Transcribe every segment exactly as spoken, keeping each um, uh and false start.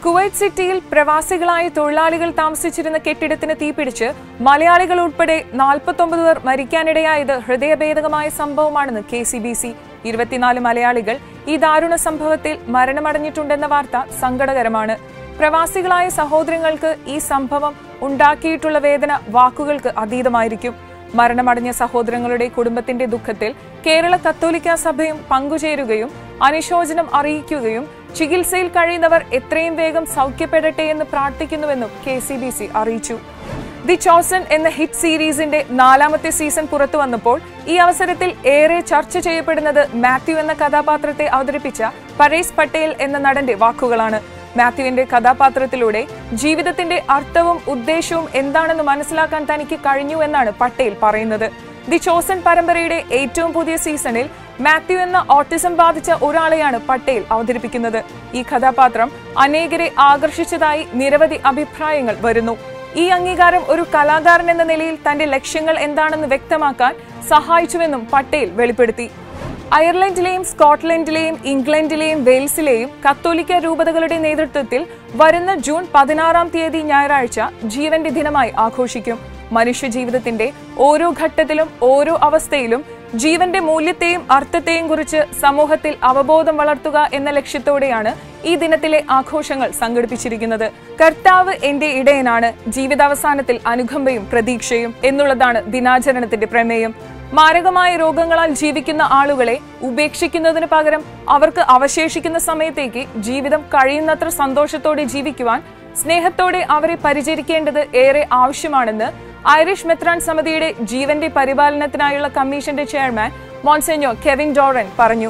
Kuwait സിറ്റിയിൽ പ്രവാസികളായ തൊഴിലാളികൾ താമസിച്ചിരുന്ന കെട്ടിടത്തിന് തീപിടിച്ച് മലയാളികൾ ഉൾപ്പെടെ നാൽപ്പത്തൊമ്പത് പേർ മരിക്കാനിടയായത് ഹൃദയഭേദകമായ സംഭവമാണെന്ന് കെ സി ബി സി. ഇരുപത്തിനാല് മലയാളികൾ ഈ ദാരുണ സംഭവത്തിൽ മരണമടഞ്ഞിട്ടുണ്ടെന്ന വാർത്ത സങ്കടകരമാണ്. പ്രവാസികളായ സഹോദരങ്ങൾക്ക് ഈ സംഭവം ഉണ്ടാക്കിയിട്ടുള്ള വേദന വാക്കുകൾക്ക് അതീതമായിരിക്കും. മരണമടഞ്ഞ സഹോദരങ്ങളുടെ കുടുംബത്തിന്റെ ദുഃഖത്തിൽ കേരള കത്തോലിക്ക സഭയും പങ്കുചേരുകയും അനുശോചനം അറിയിക്കുകയും ചികിത്സയിൽ കഴിയുന്നവർ എത്രയും വേഗം സൗഖ്യപ്പെടട്ടെ എന്ന് പ്രാർത്ഥിക്കുന്നുവെന്നും കെ സി ബി സി അറിയിച്ചു. ദി ചോസൻ എന്ന ഹിറ്റ് സീരീസിന്റെ നാലാമത്തെ സീസൺ പുറത്തു വന്നപ്പോൾ ഈ അവസരത്തിൽ ഏറെ ചർച്ച ചെയ്യപ്പെടുന്നത് മാത്യു എന്ന കഥാപാത്രത്തെ അവതരിപ്പിച്ച പരേസ് പട്ടേൽ എന്ന നടന്റെ വാക്കുകളാണ്. മാത്യുവിന്റെ കഥാപാത്രത്തിലൂടെ ജീവിതത്തിന്റെ അർത്ഥവും ഉദ്ദേശവും എന്താണെന്ന് മനസ്സിലാക്കാൻ തനിക്ക് കഴിഞ്ഞു എന്നാണ് പട്ടേൽ പറയുന്നത്. ദി ചോസൻ പരമ്പരയുടെ ഏറ്റവും പുതിയ സീസണിൽ മാത്യു എന്ന ഓട്ടിസം ബാധിച്ച ഒരാളെയാണ് പട്ടേൽ അവതരിപ്പിക്കുന്നത്. ഈ കഥാപാത്രം അനേകരെ ആകർഷിച്ചതായി നിരവധി അഭിപ്രായങ്ങൾ വരുന്നു. ഈ അംഗീകാരം ഒരു കലാകാരൻ എന്ന നിലയിൽ തന്റെ ലക്ഷ്യങ്ങൾ എന്താണെന്ന് വ്യക്തമാക്കാൻ സഹായിച്ചുവെന്നും പട്ടേൽ വെളിപ്പെടുത്തി. അയർലൻഡിലെയും സ്കോട്ട്ലൻഡിലെയും ഇംഗ്ലണ്ടിലെയും വെയിൽസിലെയും കത്തോലിക്ക രൂപതകളുടെ നേതൃത്വത്തിൽ വരുന്ന ജൂൺ പതിനാറാം തീയതി ഞായറാഴ്ച ജീവന്റെ ദിനമായി ആഘോഷിക്കും. മനുഷ്യ ജീവിതത്തിന്റെ ഓരോ ഘട്ടത്തിലും ഓരോ അവസ്ഥയിലും ജീവന്റെ മൂല്യത്തെയും അർത്ഥത്തെയും കുറിച്ച് സമൂഹത്തിൽ അവബോധം വളർത്തുക എന്ന ലക്ഷ്യത്തോടെയാണ് ഈ ദിനത്തിലെ ആഘോഷങ്ങൾ സംഘടിപ്പിച്ചിരിക്കുന്നത്. കർത്താവ് എന്റെ ഇടയനാണ്, ജീവിതാവസാനത്തിൽ അനുകമ്പയും പ്രതീക്ഷയും എന്നുള്ളതാണ് ദിനാചരണത്തിന്റെ പ്രമേയം. മാരകമായ രോഗങ്ങളാൽ ജീവിക്കുന്ന ആളുകളെ ഉപേക്ഷിക്കുന്നതിന് പകരം അവർക്ക് അവശേഷിക്കുന്ന സമയത്തേക്ക് ജീവിതം കഴിയുന്നത്ര സന്തോഷത്തോടെ ജീവിക്കുവാൻ സ്നേഹത്തോടെ അവരെ പരിചരിക്കേണ്ടത് ഏറെ ആവശ്യമാണെന്ന് ഐറിഷ് മെത്രാൻ സമിതിയുടെ ജീവന്റെ പരിപാലനത്തിനായുള്ള കമ്മീഷന്റെ ചെയർമാൻ മോൺസെഞ്ഞോർ കെവിൻ ഡോറൻ പറഞ്ഞു.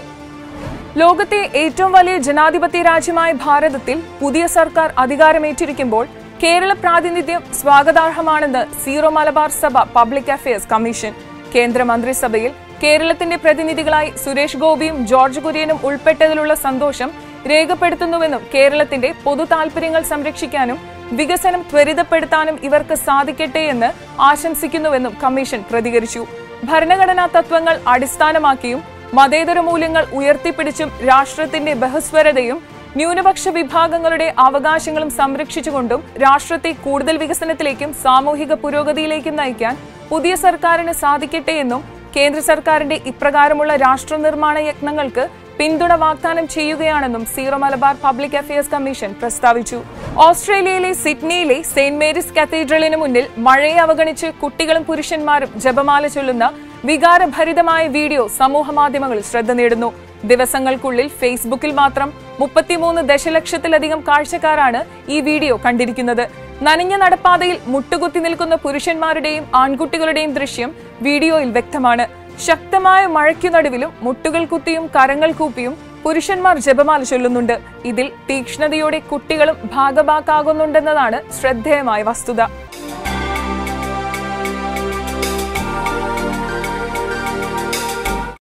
ലോകത്തെ ഏറ്റവും വലിയ ജനാധിപത്യ രാജ്യമായ ഭാരതത്തിൽ പുതിയ സർക്കാർ അധികാരമേറ്റിരിക്കുമ്പോൾ കേരള പ്രാതിനിധ്യം സ്വാഗതാർഹമാണെന്ന് സീറോ മലബാർ സഭ പബ്ലിക് അഫയേഴ്സ് കമ്മീഷൻ. കേന്ദ്ര മന്ത്രിസഭയിൽ കേരളത്തിന്റെ പ്രതിനിധികളായി സുരേഷ് ഗോപിയും ജോർജ് കുര്യനും ഉൾപ്പെട്ടതിലുള്ള സന്തോഷം രേഖപ്പെടുത്തുന്നുവെന്നും കേരളത്തിന്റെ പൊതു താൽപര്യങ്ങൾ സംരക്ഷിക്കാനും വികസനം ത്വരിതപ്പെടുത്താനും ഇവർക്ക് സാധിക്കട്ടെ എന്ന് ആശംസിക്കുന്നുവെന്നും കമ്മീഷൻ പ്രതികരിച്ചു. ഭരണഘടനാ തത്വങ്ങൾ അടിസ്ഥാനമാക്കിയും മതേതര മൂല്യങ്ങൾ ഉയർത്തിപ്പിടിച്ചും രാഷ്ട്രത്തിന്റെ ബഹുസ്വരതയും ന്യൂനപക്ഷ വിഭാഗങ്ങളുടെ അവകാശങ്ങളും സംരക്ഷിച്ചുകൊണ്ടും രാഷ്ട്രത്തെ കൂടുതൽ വികസനത്തിലേക്കും സാമൂഹിക പുരോഗതിയിലേക്കും നയിക്കാൻ പുതിയ സർക്കാരിന് സാധിക്കട്ടെ എന്നും കേന്ദ്ര സർക്കാരിന്റെ ഇപ്രകാരമുള്ള രാഷ്ട്ര നിർമ്മാണ യത്നങ്ങൾക്ക് പിന്തുണ വാഗ്ദാനം ചെയ്യുകയാണെന്നും Syro Malabar public affairs commission പ്രസ്താവിച്ചു. ഓസ്ട്രേലിയയിലെ സിഡ്നിയിലെ സെന്റ് മേരീസ് കത്തീഡ്രലിന് മുന്നിൽ മഴയെ അവഗണിച്ച് കുട്ടികളും പുരുഷന്മാരും ജപമാല ചൊല്ലുന്ന വികാരഭരിതമായ വീഡിയോ സമൂഹ മാധ്യമങ്ങളിൽ ശ്രദ്ധ നേടുന്നു. ദിവസങ്ങൾക്കുള്ളിൽ ഫേസ്ബുക്കിൽ മാത്രം മുപ്പത്തിമൂന്ന് ദശലക്ഷത്തിലധികം കാഴ്ചക്കാരാണ് ഈ വീഡിയോ കണ്ടിരിക്കുന്നത്. നനഞ്ഞ നടപ്പാതയിൽ മുട്ടുകുത്തി നിൽക്കുന്ന പുരുഷന്മാരുടെയും ആൺകുട്ടികളുടെയും ദൃശ്യം വീഡിയോയിൽ വ്യക്തമാണ്. ശക്തമായ മഴയ്ക്കു നടുവിലും മുട്ടുകൾ കുത്തിയും കരങ്ങൾ കൂപ്പിയും പുരുഷന്മാർ ജപമാല ചൊല്ലുന്നുണ്ട്. ഇതിൽ തീക്ഷ്ണതയോടെ കുട്ടികളും ഭാഗഭാക്കാകുന്നുണ്ടെന്നതാണ് ശ്രദ്ധേയമായ വസ്തുത.